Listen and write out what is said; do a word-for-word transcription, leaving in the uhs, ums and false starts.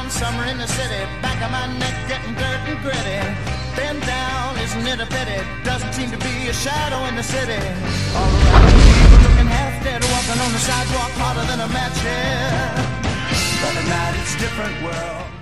one summer in the city, back of my neck getting dirt and gritty. Bend down, isn't it a pity? Doesn't seem to be a shadow in the city. All around me, people looking half dead, walking on the sidewalk harder than a match head. But at night it's a different world.